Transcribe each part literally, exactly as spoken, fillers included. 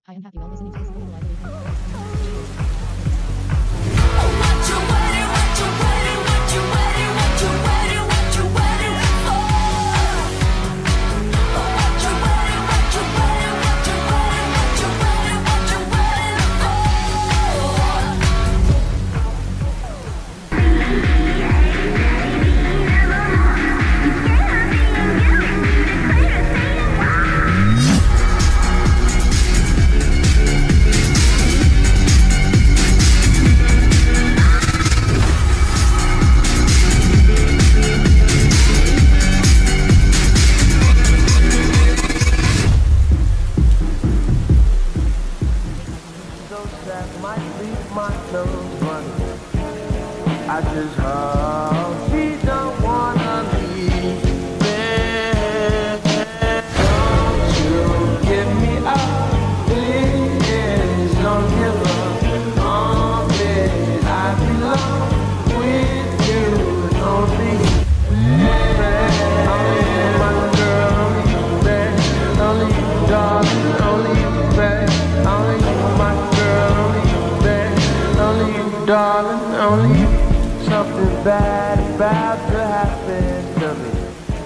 I am happy while listening to this little library. That might leave my nose running. I just hope she don't wanna leave me. Don't you give me up, please. Don't give up on me. I belong with you. Don't leave me. Only you, my girl. Only you, babe. Only you, darling. Only you, babe. Only you, my girl. Only you, darling, only you. Something bad about to happen to me.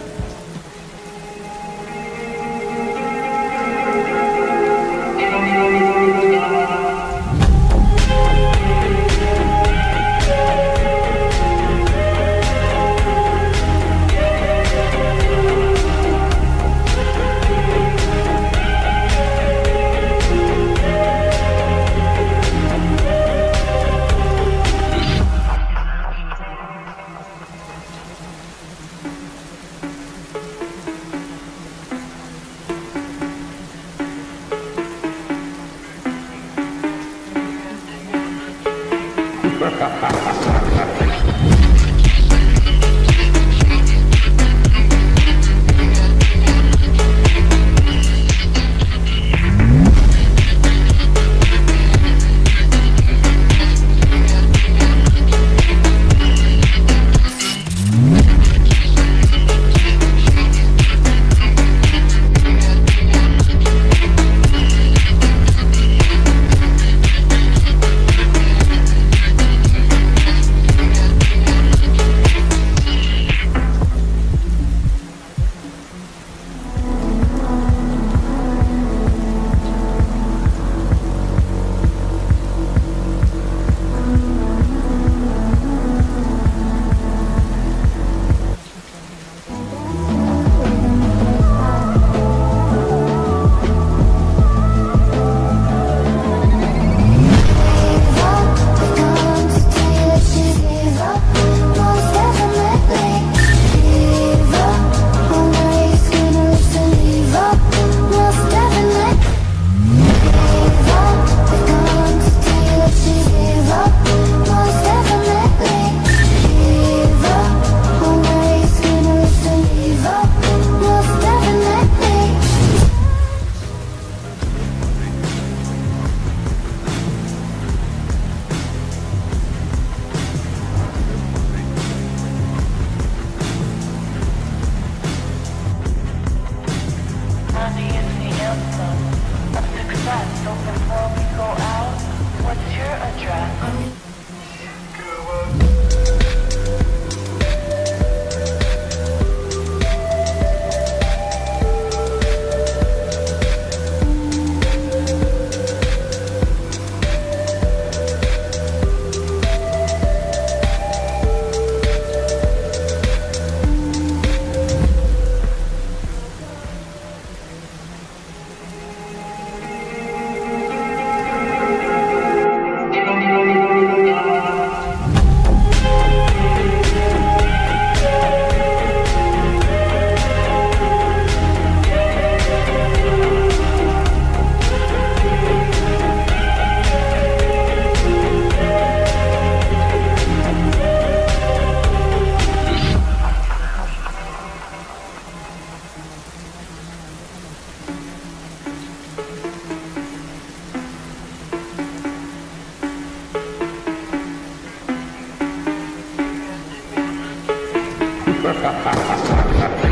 So before we go out, what's your address? Ha ha ha ha ha!